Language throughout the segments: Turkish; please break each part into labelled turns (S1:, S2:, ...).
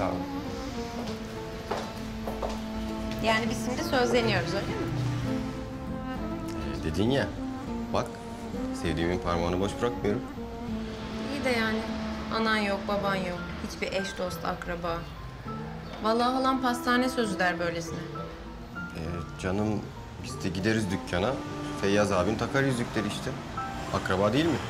S1: Sağ ol.
S2: Yani biz şimdi sözleniyoruz öyle mi?
S1: Dedin ya, bak sevdiğimin parmağını boş bırakmıyorum.
S2: İyi de yani anan yok, baban yok. Hiçbir eş, dost, akraba. Vallahi halam pastane sözü der böylesine.
S1: Canım biz de gideriz dükkana. Feyyaz abin takar yüzükleri işte. Akraba değil mi?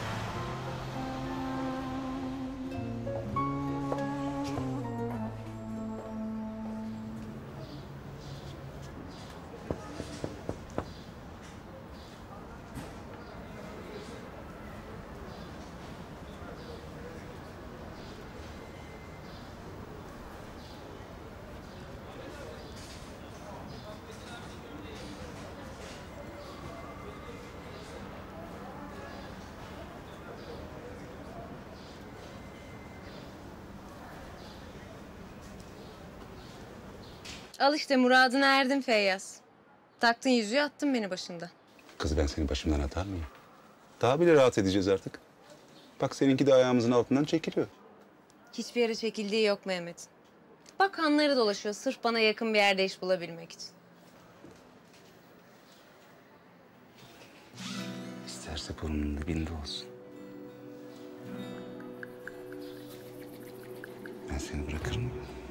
S2: Al işte muradına erdin Feyyaz. Taktın yüzüğü attın beni başında.
S3: Kız ben seni başımdan atar mıyım? Daha bile rahat edeceğiz artık. Bak seninki de ayağımızın altından çekiliyor.
S2: Hiçbir yere çekildiği yok Mehmet. Bak hanları dolaşıyor sırf bana yakın bir yerde iş bulabilmek için.
S3: İsterse burnunun dibinde olsun. Ben seni bırakır mıyım?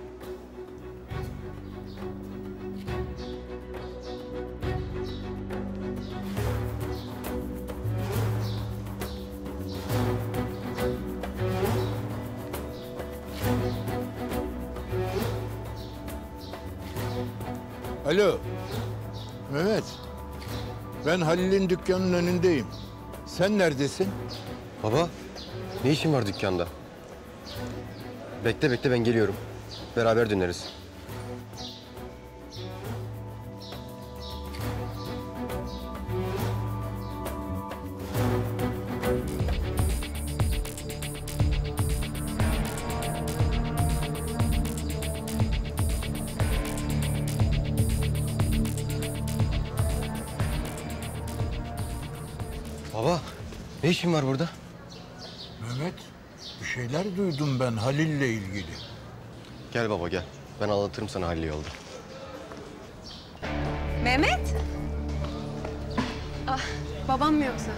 S4: Alo, Mehmet. Ben Halil'in dükkanının önündeyim. Sen neredesin?
S1: Baba, ne işin var dükkanda? Bekle bekle ben geliyorum. Beraber döneriz. Baba, ne işin var burada?
S4: Mehmet, bir şeyler duydum ben Halil'le ilgili.
S1: Gel baba gel. Ben anlatırım sana Halil'i yolda.
S2: Mehmet? Ah, babam mı yoksa?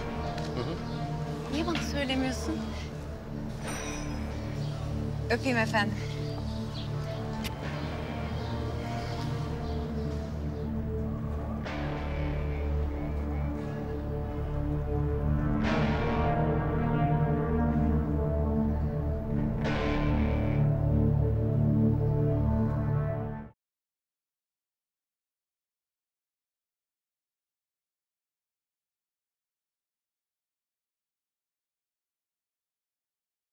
S2: Niye bana söylemiyorsun? Öpeyim efendim.